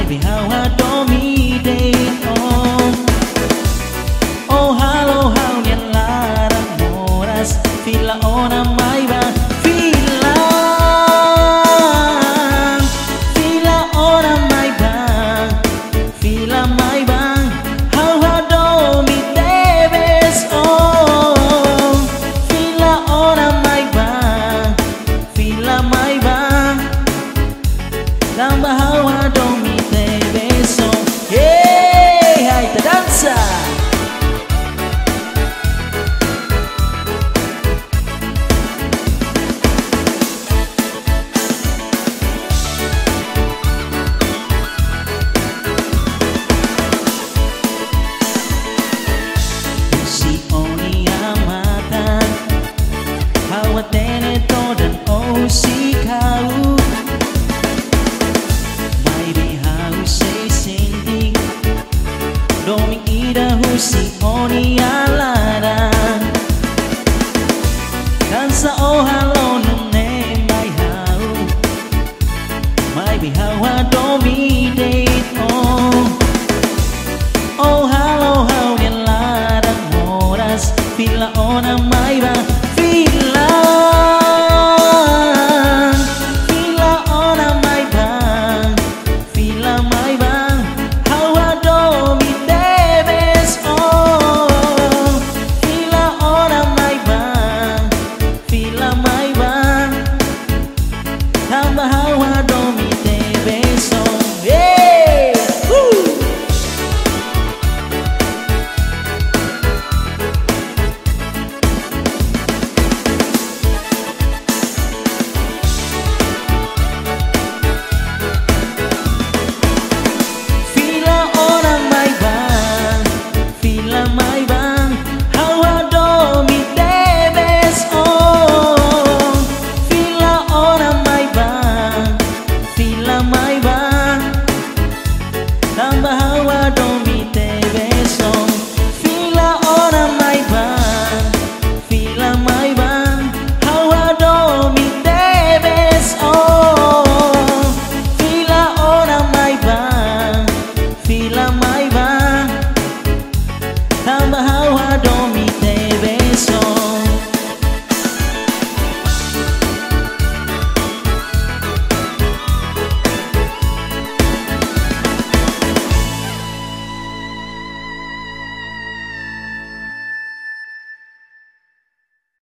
mi hawa do mi de oh halo hau nien lara moras fila ona mai ba fila ona mai ba fila mai ba hawa do mi debes oh fila ona mai ba fila mai ba Lamba hawa do mi